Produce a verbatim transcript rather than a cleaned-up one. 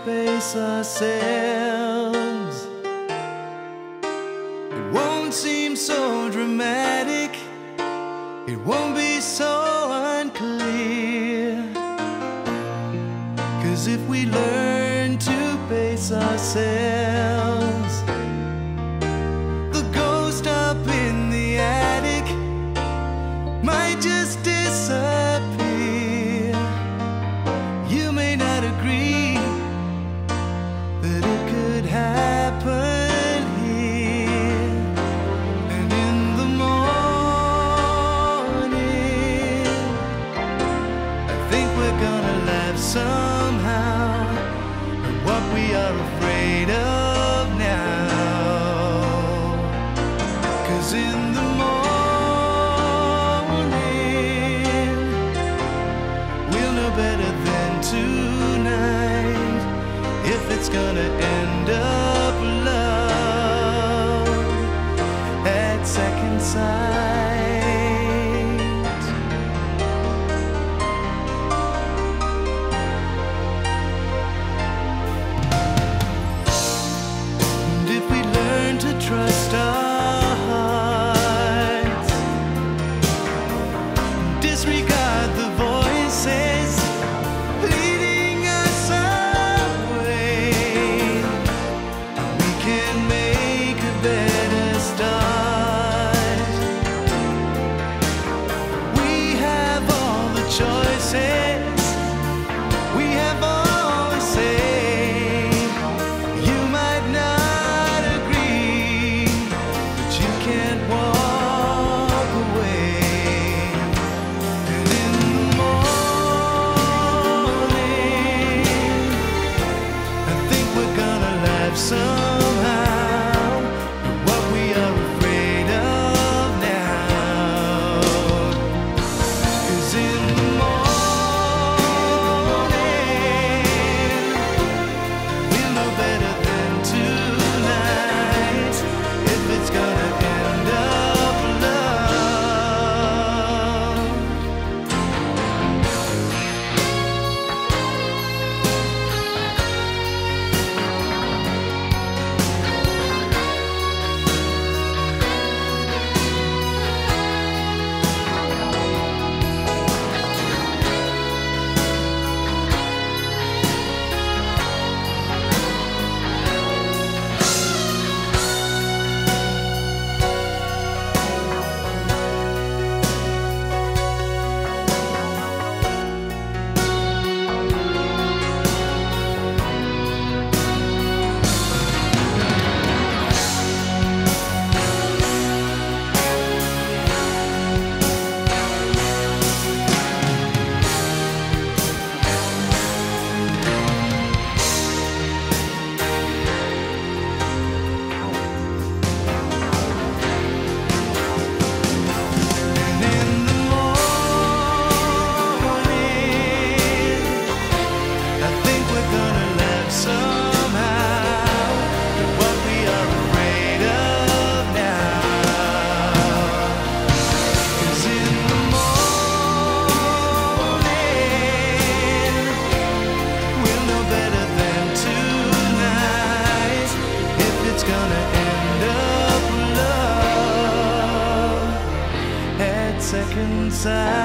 pace ourselves, it won't seem so dramatic, it won't be so unclear. 'Cause if we learn to pace ourselves, the ghost up in the attic might just disappear. You may not agree that it could happen here. And in the morning, I think we're gonna laugh somehow at what we are afraid of now. 'Cause in the morning, we'll know better than tonight if it's gonna end up love at second sight. And if we learn to trust our hearts, disregard the voices leading us away, we can make a better start. We have all the choices, we have all the say. You might not agree, but you can't walk away. And in the morning, I think we're gonna laugh somehow at what we are afraid of now. 'Cause in the morning, we'll know better than tonight if it's gonna end up love. And in the morning, I think we're gonna laugh somehow at what we are afraid of now. 'Cause in the morning, we'll know better than tonight if it's gonna end up love at second sight.